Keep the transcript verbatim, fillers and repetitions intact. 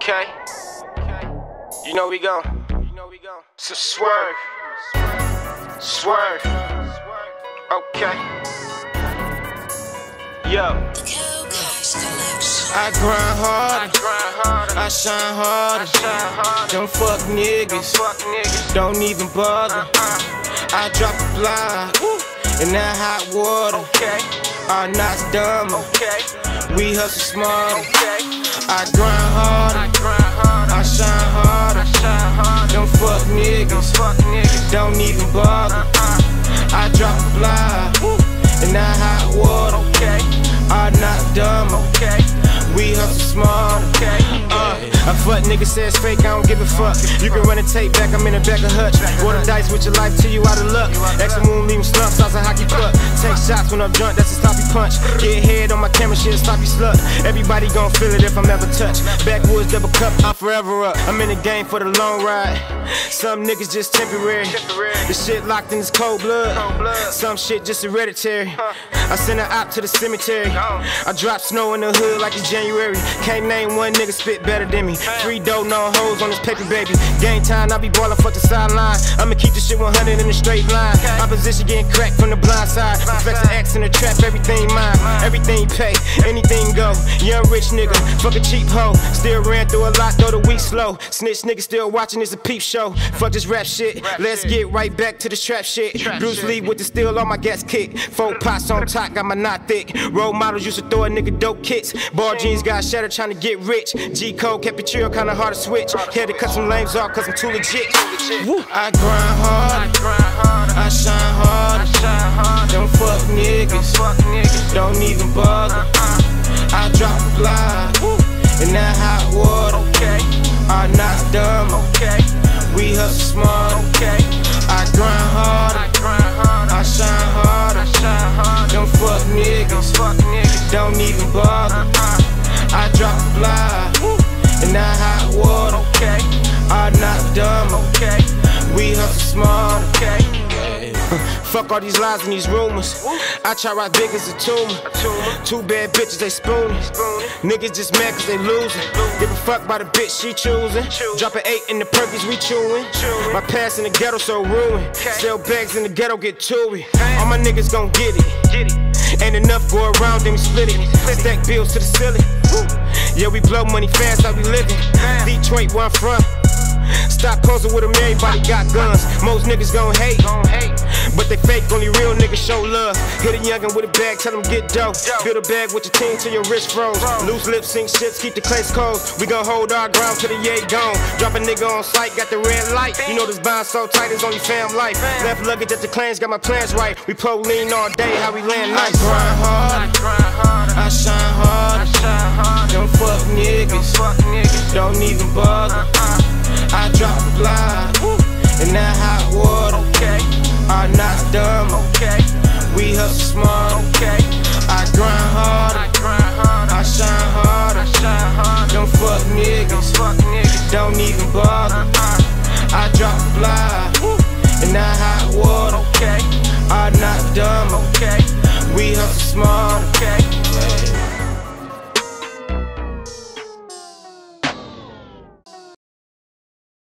Okay. You know we go. You know we go. So swerve. Swerve. Okay. Yo. I grind harder, I shine harder. Don't fuck niggas, don't even bother. I drop a fly in that hot water. Our knots dumber, we hustle smarter. I grind harder, I shine harder. Don't fuck niggas, don't even bother. I drop a fly in that hot water. Our knots dumber, we hustle smarter. Uh, a fuck nigga says fake, I don't give a fuck. You can run a tape back, I'm in the back of hutch. Roll the dice with your life till you out of luck. Extra moon, leave him slump, sauce a hockey puck. Take shots when I'm drunk, that's a sloppy punch. Get head on my camera, shit a sloppy slut. Everybody gon' feel it if I'm ever touched. Backwoods double cup, I'm forever up. I'm in the game for the long ride. Some niggas just temporary. The shit locked in this cold blood. Some shit just hereditary. I send an op to the cemetery. I drop snow in the hood like it's January. Can't name one nigga spit better than me. Three dough, no hoes on this paper, baby. Game time, I be ballin' fuck the sideline. I'ma keep this shit one hundred in a straight line. Opposition getting cracked from the blind side. Flex an X in the trap, everything mine. Everything pay, anything go. Young rich nigga, fuck a cheap hoe. Still ran through a lot, though the week slow. Snitch nigga still watching, it's a peep show. Fuck this rap shit, let's get right back to the trap shit. Bruce Lee with the steel on my gas kick. Four pots on top, got my knot thick. Role models used to throw a nigga dope kicks. Ball jeans got shattered trying to get rich. G code kept it chill, kinda hard to switch. Had to cut some lames off cause I'm too legit. Woo. I grind harder, I shine harder. Don't fuck niggas, don't even bother. I drop a fly in that hot water. Our knots dumber, we hustle smart. I grind harder, I shine harder. Don't fuck niggas, don't even bother. I drop a fly in that hot water. Our knots dumber, we hustle smart. Fuck all these lies and these rumors. I try right big as a tumor. Two bad bitches, they spoonin'. Niggas just mad cause they losing. Give a fuck by the bitch she choosing. Drop an eight in the perkies we chewing. My past in the ghetto so ruined. Sell bags in the ghetto, get to it. All my niggas gon' get it. Ain't enough go around, then we split it. Stack bills to the ceiling. Yeah, we blow money fast, how we living. Detroit, where I'm from. Stop posing with them, everybody got guns. Most niggas gon' hate, but they fake, only real niggas show love. Hit a youngin' with a bag, tell them get dope. Build a bag with your team till your wrist froze. Loose lips, sink ships, keep the clays cold. We gon' hold our ground till the yay gone. Drop a nigga on sight, got the red light. You know this bond so tight, it's only fam life. Left luggage at the clans, got my plans right. We pro lean all day, how we land nice. I grind harder, I shine harder. Don't fuck niggas, don't even bother. I drop a fly in that hot water. Our knots dumber, we hustle smart. I grind harder, I shine harder. Don't fuck niggas, don't even bother. I drop a fly in that hot water. Our knots dumber, we hustle smart.